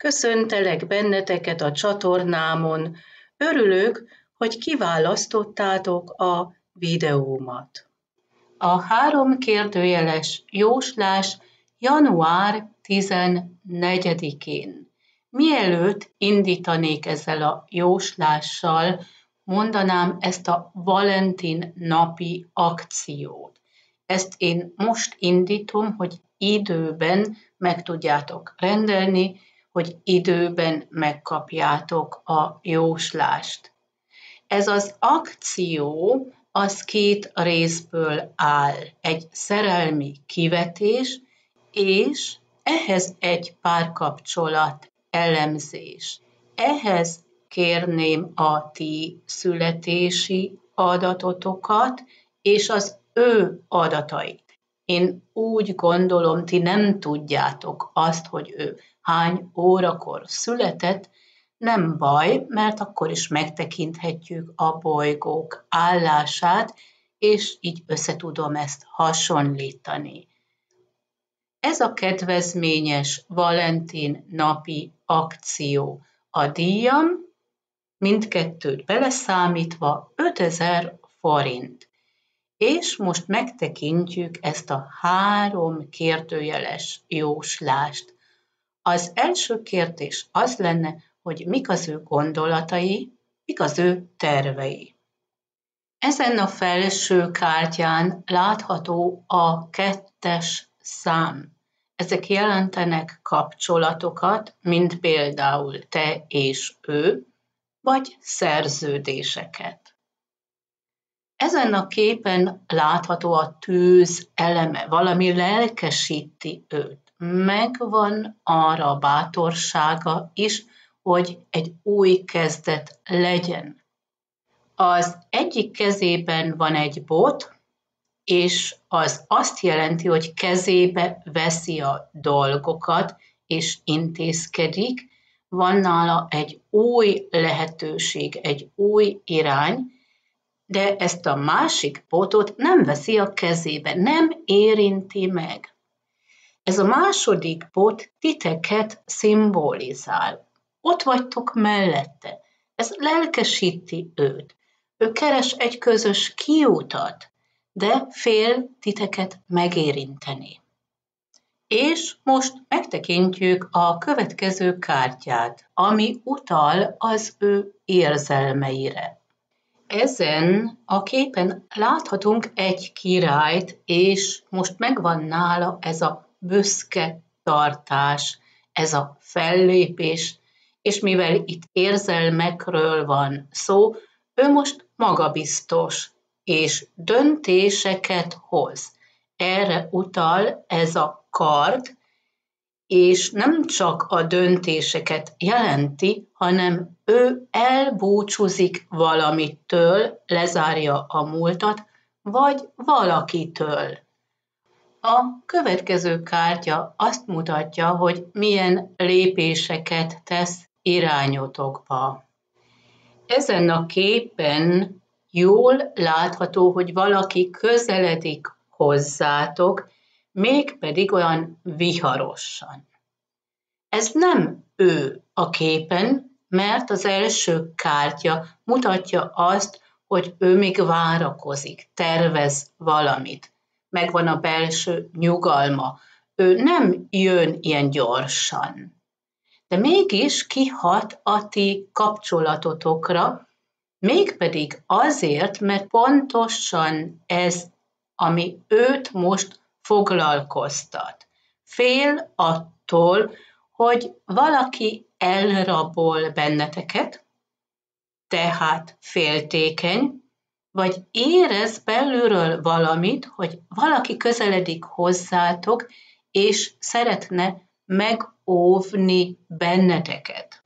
Köszöntelek benneteket a csatornámon. Örülök, hogy kiválasztottátok a videómat. A 3 kérdőjeles jóslás január 14-én. Mielőtt indítanék ezzel a jóslással, mondanám ezt a Valentin napi akciót. Ezt én most indítom, hogy időben meg tudjátok rendelni, hogy időben megkapjátok a jóslást. Ez az akció, az 2 részből áll. Egy szerelmi kivetés, és ehhez egy párkapcsolat elemzés. Ehhez kérném a ti születési adatotokat, és az ő adatait. Én úgy gondolom, ti nem tudjátok azt, hogy ő hány órakor született, nem baj, mert akkor is megtekinthetjük a bolygók állását, és így összetudom ezt hasonlítani. Ez a kedvezményes Valentin napi akció. A díjam, mindkettőt beleszámítva 5000 forint. És most megtekintjük ezt a 3 kérdőjeles jóslást. Az első kérdés az lenne, hogy mik az ő gondolatai, mik az ő tervei. Ezen a felső kártyán látható a 2-es szám. Ezek jelentenek kapcsolatokat, mint például te és ő, vagy szerződéseket. Ezen a képen látható a tűz eleme, valami lelkesíti őt. Megvan arra a bátorsága is, hogy egy új kezdet legyen. Az egyik kezében van egy bot, és az azt jelenti, hogy kezébe veszi a dolgokat, és intézkedik. Van nála egy új lehetőség, egy új irány, de ezt a másik botot nem veszi a kezébe, nem érinti meg. Ez a második bot titeket szimbolizál. Ott vagytok mellette. Ez lelkesíti őt. Ő keres egy közös kiutat, de fél titeket megérinteni. És most megtekintjük a következő kártyát, ami utal az ő érzelmeire. Ezen a képen láthatunk egy királyt, és most megvan nála ez a büszke tartás, ez a fellépés, és mivel itt érzelmekről van szó, ő most magabiztos, és döntéseket hoz. Erre utal ez a kard, és nem csak a döntéseket jelenti, hanem ő elbúcsúzik valamitől, lezárja a múltat, vagy valakitől. A következő kártya azt mutatja, hogy milyen lépéseket tesz irányotokba. Ezen a képen jól látható, hogy valaki közeledik hozzátok, mégpedig olyan viharosan. Ez nem ő a képen, mert az első kártya mutatja azt, hogy ő még várakozik, tervez valamit. Megvan a belső nyugalma. Ő nem jön ilyen gyorsan. De mégis kihat a ti kapcsolatotokra, mégpedig azért, mert pontosan ez, ami őt most foglalkoztat. Fél attól, hogy valaki elrabol benneteket, tehát féltékeny, vagy érez belülről valamit, hogy valaki közeledik hozzátok, és szeretne megóvni benneteket.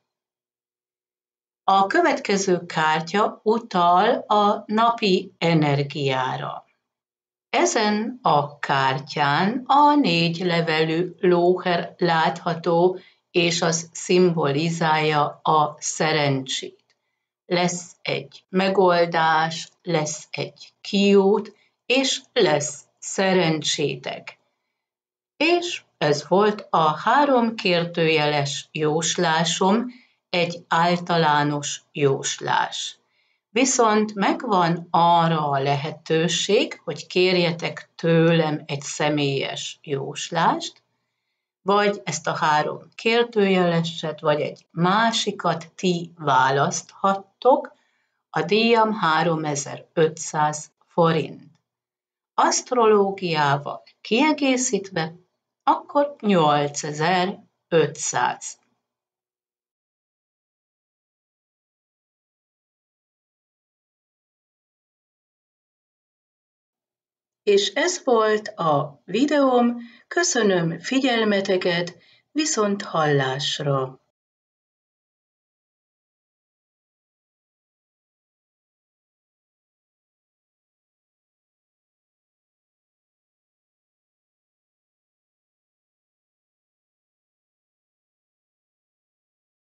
A következő kártya utal a napi energiára. Ezen a kártyán a 4 levelű lóher látható, és az szimbolizálja a szerencsét. Lesz egy megoldás, lesz egy kiút, és lesz szerencsétek. És Ez volt a 3 kérdőjeles jóslásom, egy általános jóslás. Viszont megvan arra a lehetőség, hogy kérjetek tőlem egy személyes jóslást, vagy ezt a 3 kérdőjeleset, vagy egy másikat ti választhattok, a díjam 3500 forint. Asztrológiával kiegészítve, akkor 8500. És ez volt a videóm, köszönöm figyelmeteket, viszont hallásra!